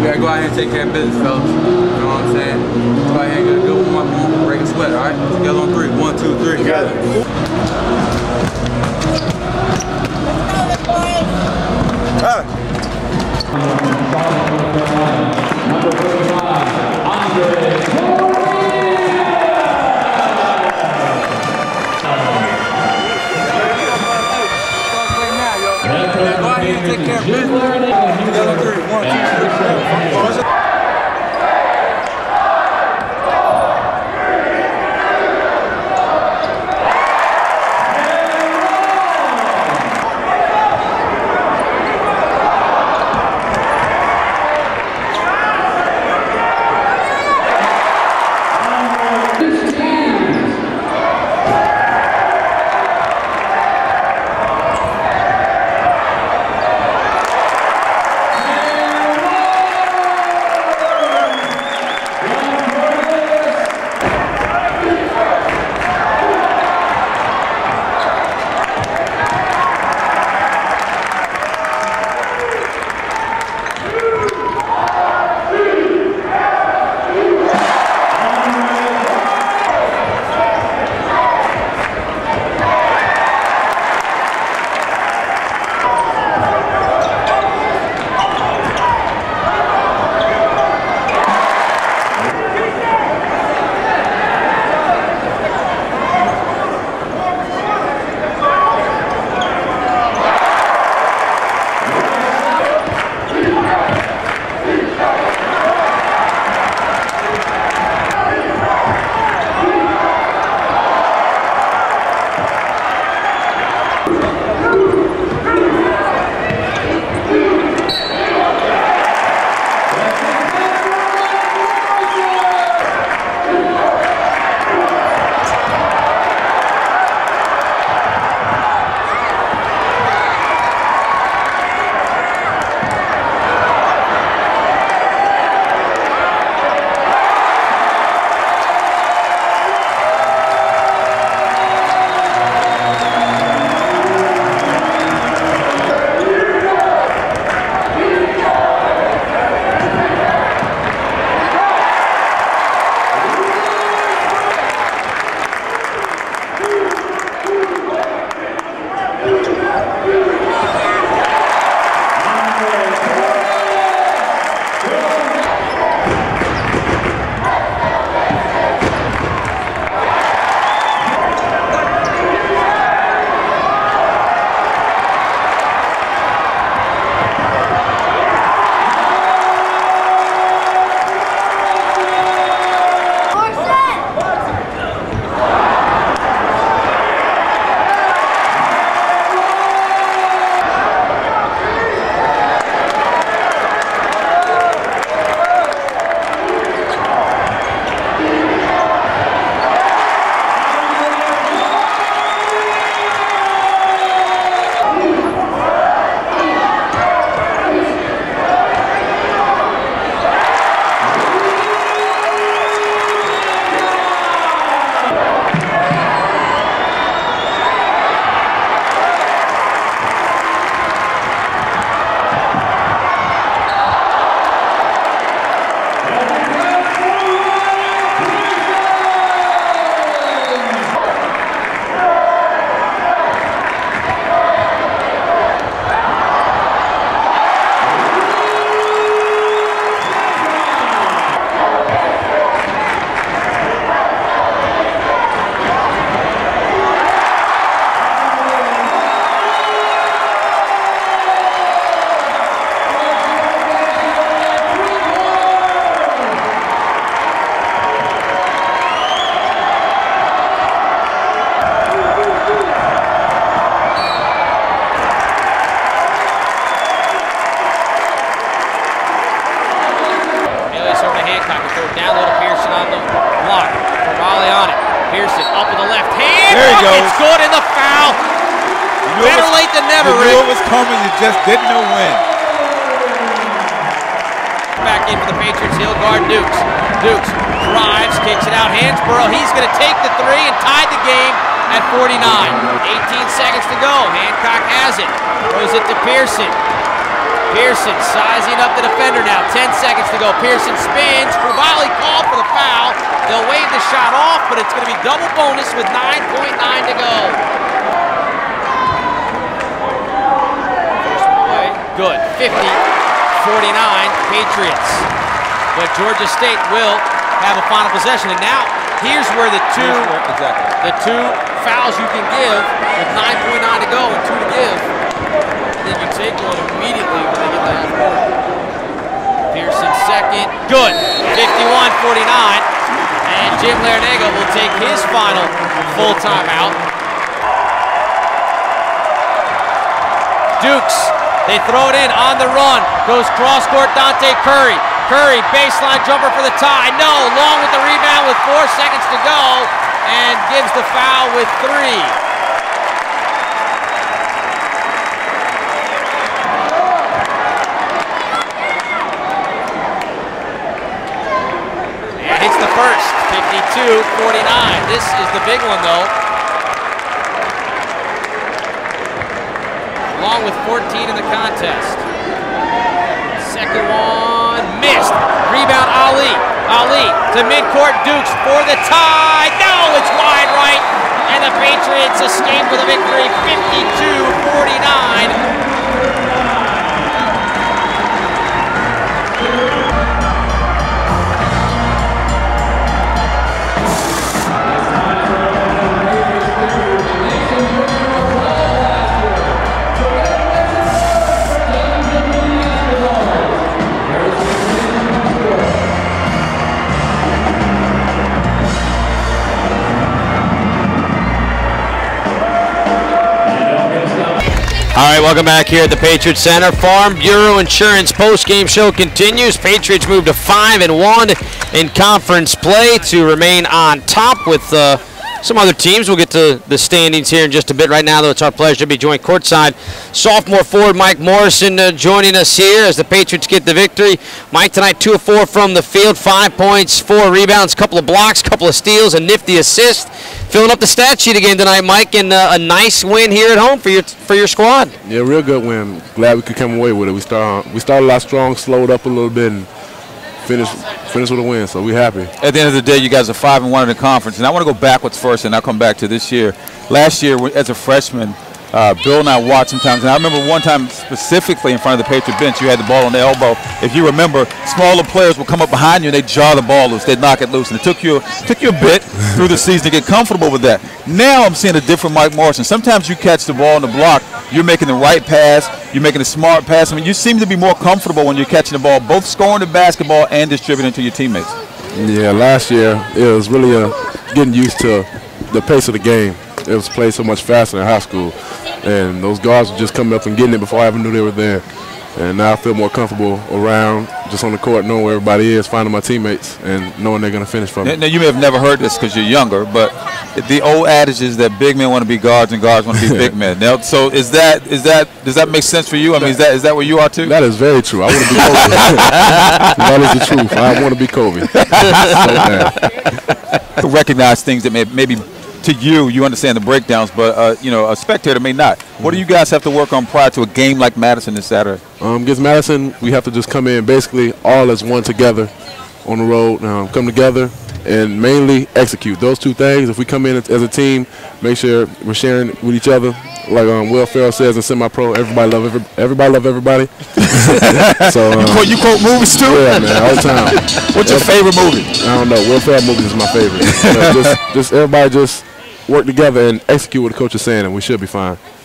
gotta go out here and take care of business, fellas. You know what I'm saying? Go out here and get a good warm up, break a sweat, all right? Together on 3. 1, 2, 3. Together. Number 35, Andre. Go out here and take care of business. Together on 3. 1, 2, 3. Down low to Pearson on the block. Raleigh on it. Pearson up with the left hand. There you go. It's good in the foul. Better late than never, Rick. You knew it was coming, you just didn't know when. Back in for the Patriots, he'll guard Dukes. Dukes drives, kicks it out. Hansborough, he's going to take the three and tie the game at 49. 18 seconds to go. Hancock has it. Throws it to Pearson. Pearson sizing up the defender now. 10 seconds to go. Pearson spins. Crevalli called for the foul. They'll wave the shot off, but it's going to be double bonus with 9.9 to go. First one away. Good. 50-49 Patriots. But Georgia State will have a final possession. And now here's where the two fouls you can give with 9.9 to go and 2 to give. And then you take one immediately when they get to half court. Pearson second. Good. 51-49. And Jim Larrañaga will take his final full timeout. Dukes, they throw it in on the run. Goes cross court, Dante Curry. Curry, baseline jumper for the tie. No, Long with the rebound with 4 seconds to go and gives the foul with 3. The first, 52-49. This is the big one, though. Along with 14 in the contest. Second one, missed. Rebound, Ali. Ali to midcourt, Dukes for the tie. No, it's wide right. And the Patriots escape with a victory, 52-49. All right, welcome back here at the Patriots Center. Farm Bureau Insurance post-game show continues. Patriots move to 5-1 in conference play to remain on top with some other teams. We'll get to the standings here in just a bit. Right now, though, it's our pleasure to be joined courtside. Sophomore forward Mike Morrison joining us here as the Patriots get the victory. Mike tonight 2 of 4 from the field, 5 points, 4 rebounds, couple of blocks, couple of steals, a nifty assist. Filling up the stat sheet again tonight, Mike, and a nice win here at home for your squad. Yeah, real good win. Glad we could come away with it. We started a lot strong, slowed up a little bit, and finished with a win, so we're happy. At the end of the day, you guys are 5-1 in the conference, and I want to go backwards first, and I'll come back to this year. Last year, as a freshman, Bill and I watched sometimes, and I remember one time specifically in front of the Patriot bench, you had the ball on the elbow. If you remember, smaller players would come up behind you and they'd jar the ball loose, they'd knock it loose, and it took you a bit through the season to get comfortable with that. Now I'm seeing a different Mike Morrison. Sometimes you catch the ball on the block, you're making the right pass, you're making a smart pass. I mean, you seem to be more comfortable when you're catching the ball, both scoring the basketball and distributing to your teammates. Yeah, last year it was really getting used to the pace of the game. It was played so much faster in high school, and those guards were just coming up and getting it before I even knew they were there. And now I feel more comfortable around, just on the court, knowing where everybody is, finding my teammates, and knowing they're going to finish for me. Now, you may have never heard this because you're younger, but the old adage is that big men want to be guards and guards want to be big men. Now, so does that make sense for you? I mean, is that where you are too? That is very true. I want to be Kobe. That is the truth. I want to be Kobe. To recognize things that maybe to you understand the breakdowns, but a spectator may not. What do you guys have to work on prior to a game like Madison this Saturday? Against Madison, we have to just come in basically all as one together on the road, come together and mainly execute. Those two things, if we come in as a team, make sure we're sharing with each other. Like Will Ferrell says in Semi-Pro, everybody love everybody. So you quote movies too? Yeah, man, all the time. What's your favorite movie? I don't know. Will Ferrell movies is my favorite. Just everybody just work together and execute what the coach is saying, and we should be fine.